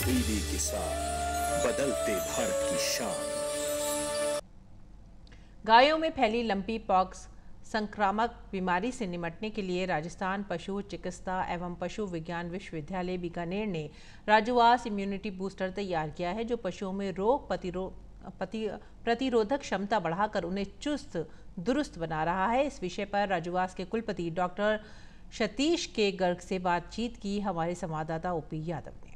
DD Kisan, बदलते भारत की शान। गायों में फैली लंपी पॉक्स संक्रामक बीमारी से निपटने के लिए राजस्थान पशु चिकित्सा एवं पशु विज्ञान विश्वविद्यालय बीकानेर ने राजूवास इम्यूनिटी बूस्टर तैयार किया है, जो पशुओं में रोग प्रतिरोधक क्षमता बढ़ाकर उन्हें चुस्त दुरुस्त बना रहा है। इस विषय पर राजूवास के कुलपति डॉक्टर सतीश के गर्ग से बातचीत की हमारे संवाददाता ओपी यादव ने।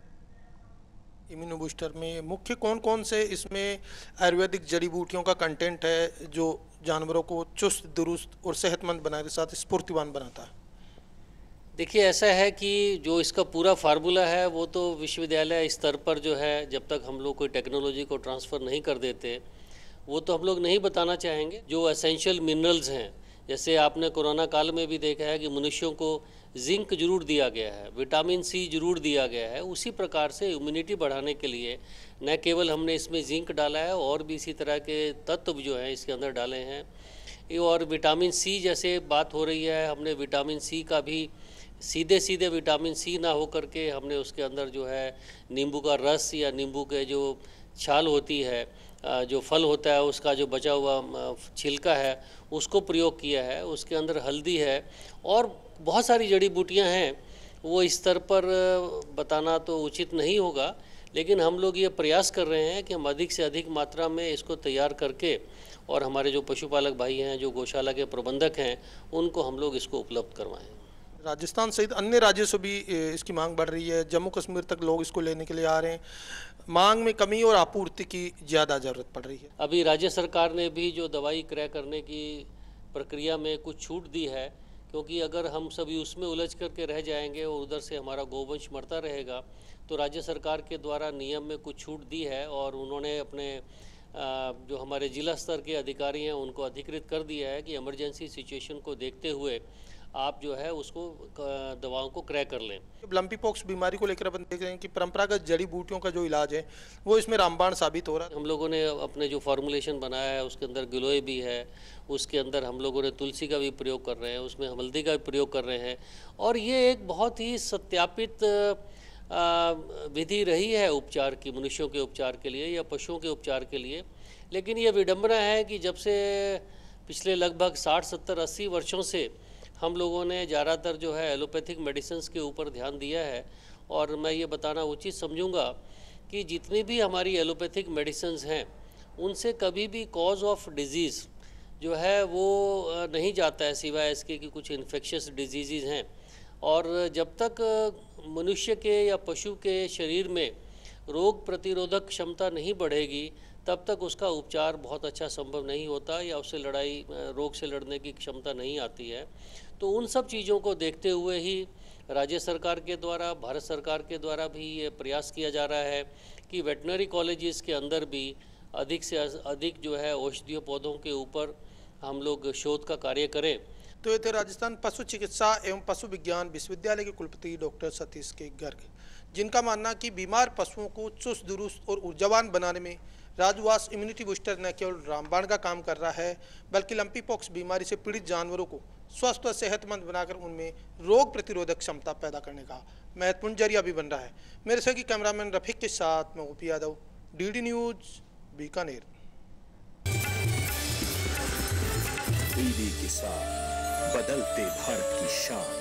इम्यूनो बूस्टर में मुख्य कौन कौन से इसमें आयुर्वेदिक जड़ी बूटियों का कंटेंट है जो जानवरों को चुस्त दुरुस्त और सेहतमंद बनाने के साथ स्फूर्तिवान बनाता है? देखिए, ऐसा है कि जो इसका पूरा फार्मूला है वो तो विश्वविद्यालय स्तर पर जो है, जब तक हम लोग कोई टेक्नोलॉजी को ट्रांसफ़र नहीं कर देते वो तो हम लोग नहीं बताना चाहेंगे। जो एसेंशियल मिनरल्स हैं, जैसे आपने कोरोना काल में भी देखा है कि मनुष्यों को जिंक जरूर दिया गया है, विटामिन सी जरूर दिया गया है, उसी प्रकार से इम्यूनिटी बढ़ाने के लिए न केवल हमने इसमें जिंक डाला है और भी इसी तरह के तत्व जो हैं इसके अंदर डाले हैं। और विटामिन सी जैसे बात हो रही है, हमने विटामिन सी का भी सीधे विटामिन सी ना हो करके हमने उसके अंदर जो है नींबू का रस या नींबू के जो छाल होती है, जो फल होता है उसका जो बचा हुआ छिलका है उसको प्रयोग किया है। उसके अंदर हल्दी है और बहुत सारी जड़ी बूटियां हैं। वो इस स्तर पर बताना तो उचित नहीं होगा, लेकिन हम लोग ये प्रयास कर रहे हैं कि हम अधिक से अधिक मात्रा में इसको तैयार करके और हमारे जो पशुपालक भाई हैं, जो गौशाला के प्रबंधक हैं, उनको हम लोग इसको उपलब्ध करवाएं। राजस्थान सहित अन्य राज्यों से भी इसकी मांग बढ़ रही है। जम्मू कश्मीर तक लोग इसको लेने के लिए आ रहे हैं। मांग में कमी और आपूर्ति की ज़्यादा ज़रूरत पड़ रही है। अभी राज्य सरकार ने भी जो दवाई क्रय करने की प्रक्रिया में कुछ छूट दी है, क्योंकि अगर हम सभी उसमें उलझ करके रह जाएंगे और उधर से हमारा गोवंश मरता रहेगा, तो राज्य सरकार के द्वारा नियम में कुछ छूट दी है और उन्होंने अपने जो हमारे जिला स्तर के अधिकारी हैं उनको अधिकृत कर दिया है कि इमरजेंसी सिचुएशन को देखते हुए आप जो है उसको दवाओं को क्रय कर लें। लंपी पॉक्स बीमारी को लेकर अपन देख रहे हैं कि परंपरागत जड़ी बूटियों का जो इलाज है वो इसमें रामबाण साबित हो रहा है। हम लोगों ने अपने जो फार्मूलेशन बनाया है उसके अंदर गिलोय भी है, उसके अंदर हम लोगों ने तुलसी का भी प्रयोग कर रहे हैं, उसमें हल्दी का भी प्रयोग कर रहे हैं और ये एक बहुत ही सत्यापित विधि रही है उपचार की, मनुष्यों के उपचार के लिए या पशुओं के उपचार के लिए। लेकिन ये विडंबना है कि जब से पिछले लगभग 60, 70, 80 वर्षों से हम लोगों ने ज़्यादातर जो है एलोपैथिक मेडिसिन्स के ऊपर ध्यान दिया है। और मैं ये बताना उचित समझूंगा कि जितनी भी हमारी एलोपैथिक मेडिसिन्स हैं उनसे कभी भी कॉज ऑफ डिजीज़ जो है वो नहीं जाता है, सिवाय इसके कि कुछ इन्फेक्शियस डिजीज़ हैं। और जब तक मनुष्य के या पशु के शरीर में रोग प्रतिरोधक क्षमता नहीं बढ़ेगी तब तक उसका उपचार बहुत अच्छा संभव नहीं होता या उससे रोग से लड़ने की क्षमता नहीं आती है। तो उन सब चीज़ों को देखते हुए ही राज्य सरकार के द्वारा, भारत सरकार के द्वारा भी ये प्रयास किया जा रहा है कि वेटनरी कॉलेजेस के अंदर भी अधिक से अधिक जो है औषधीय पौधों के ऊपर हम लोग शोध का कार्य करें। तो ये थे राजस्थान पशु चिकित्सा एवं पशु विज्ञान विश्वविद्यालय के कुलपति डॉक्टर सतीश के गर्ग, जिनका मानना कि बीमार पशुओं को चुस्त दुरुस्त और ऊर्जावान बनाने में राजूवास इम्यूनिटी बूस्टर न केवल रामबाण का काम कर रहा है, बल्कि लंपी पॉक्स बीमारी से पीड़ित जानवरों को स्वस्थ और सेहतमंद बनाकर उनमें रोग प्रतिरोधक क्षमता पैदा करने का महत्वपूर्ण जरिया भी बन रहा है। मेरे सहयोगी कैमरामैन रफीक के साथ मैं OP Yadav, DD news, Bikaner. DD Kisan, बदलते भारत की शान।